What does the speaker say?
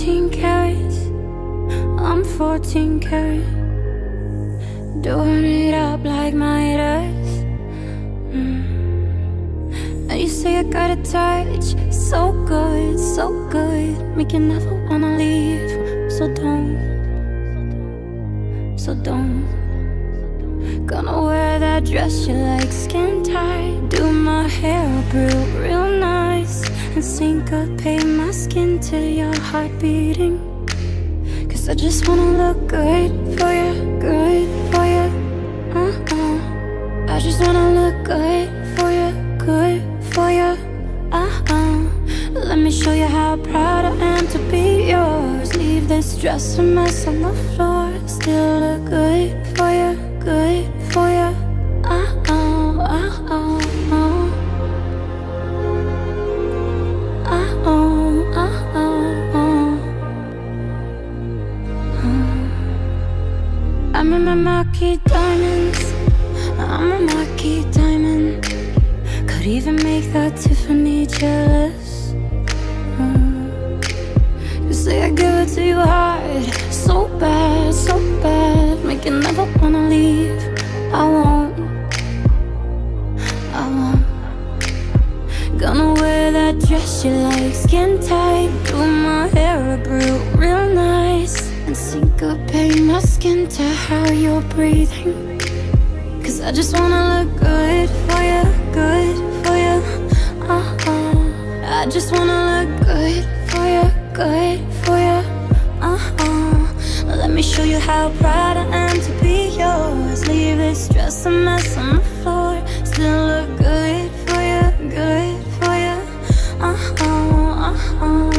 14 carats, I'm 14 karat, doing it up like Midas. And you say I got a touch, so good, make you never wanna leave. So don't. Gonna wear that dress you like, skin tight, do my hair up real nice, and syncopate my skin to your heart beating. Cause I just wanna look good for you, good for you. I just wanna look good for you, good for you. Let me show you how proud I am to be yours. Leave this dress a mess on the floor, still look good for you, good for you. I'm in my marquee diamonds, I'm a marquee diamond. Could even make that Tiffany jealous. You say I give it to you hard, so bad, make you never wanna leave. I won't. Gonna wear that dress you like, skin tight, do my hair up real nice, and syncopate my skin to how you're breathing. Cause I just wanna look good for you, good for you. I just wanna look good for you, good for you. Let me show you how proud I am to be yours. Leave this dress a mess on the floor, still look good for you, good for you.